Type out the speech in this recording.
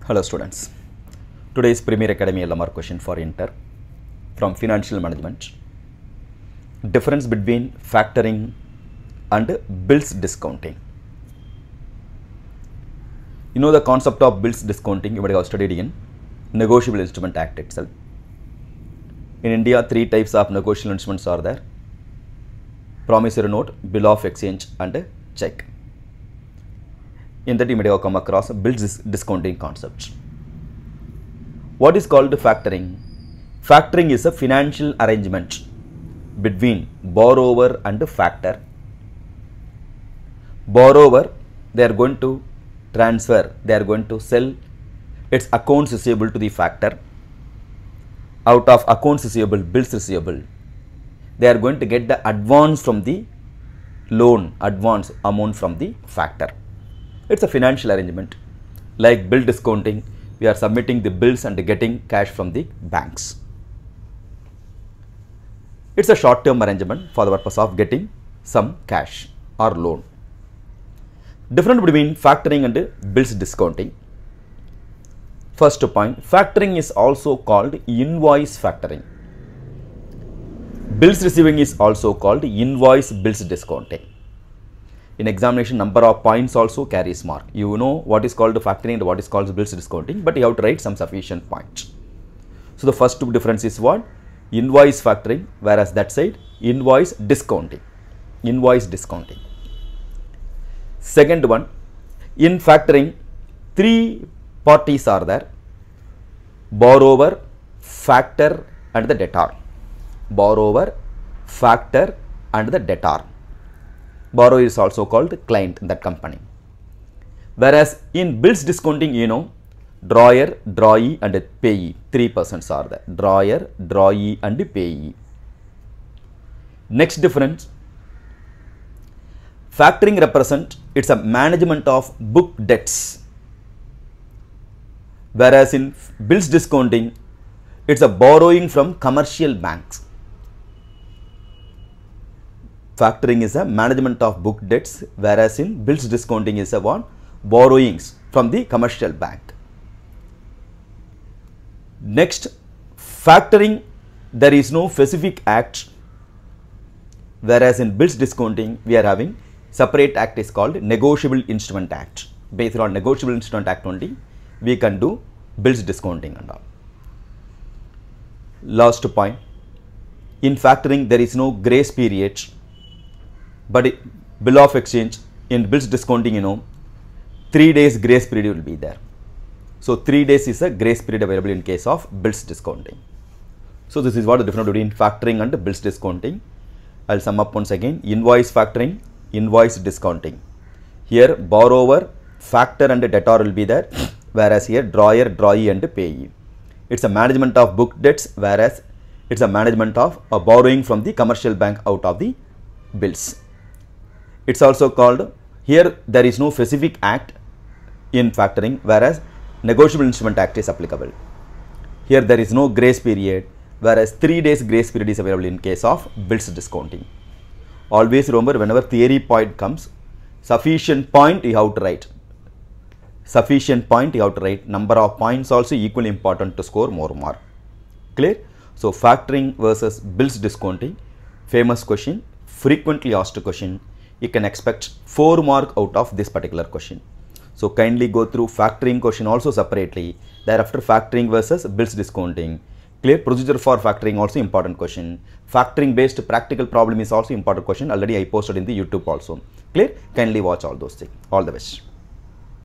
Hello students, today is Premier Academy LMR question for Inter from Financial Management. Difference between factoring and bills discounting. You know the concept of bills discounting, you might have studied in Negotiable Instrument Act itself. In India, three types of negotiable instruments are there: promissory note, bill of exchange and check. In that you may have come across bills discounting concept. What is called factoring? Factoring is a financial arrangement between borrower and factor. Borrower, they are going to transfer, they are going to sell its accounts receivable to the factor. Out of accounts receivable, bills receivable, they are going to get the advance from the loan, advance amount from the factor. It's a financial arrangement. Like bill discounting, we are submitting the bills and getting cash from the banks. It's a short-term arrangement for the purpose of getting some cash or loan. Difference between factoring and bills discounting. First point, factoring is also called invoice factoring. Bills receiving is also called invoice bills discounting. In examination, number of points also carries mark. You know what is called factoring and what is called bills discounting, but you have to write some sufficient points. So the first two difference is what? Invoice factoring, whereas that side invoice discounting. Invoice discounting. Second one, in factoring, three parties are there: borrower, factor and the debtor. Borrower, factor and the debtor. Borrower is also called client in that company. Whereas in bills discounting, you know, drawer, drawee and payee. Three persons are there: drawer, drawee and payee. Next difference, factoring represent, it's a management of book debts. Whereas in bills discounting, it's a borrowing from commercial banks. Factoring is a management of book debts, whereas in bills discounting is a what? Borrowings from the commercial bank. Next, factoring, there is no specific act, whereas in bills discounting we are having separate act is called Negotiable Instrument Act. Based on Negotiable Instrument Act only we can do bills discounting and all. Last point, in factoring there is no grace period, but bill of exchange, in bills discounting, you know, 3 days grace period will be there. So 3 days is a grace period available in case of bills discounting. So this is what the difference between factoring and bills discounting. I'll sum up once again: invoice factoring, invoice discounting. Here borrower, factor and debtor will be there, whereas here drawer, drawee and payee. It's a management of book debts, whereas it's a management of a borrowing from the commercial bank out of the bills. It's also called, here there is no specific act in factoring, whereas Negotiable Instrument Act is applicable. Here there is no grace period, whereas 3 days grace period is available in case of bills discounting. Always remember, whenever theory point comes, sufficient point you have to write. Sufficient point you have to write. Number of points also equally important to score more mark. Clear? So factoring versus bills discounting, famous question, frequently asked question. You can expect 4 mark out of this particular question. So kindly go through factoring question also separately. Thereafter factoring versus bills discounting. Clear? Procedure for factoring also important question. Factoring based practical problem is also important question. Already I posted in the YouTube also. Clear? Kindly watch all those things. All the best.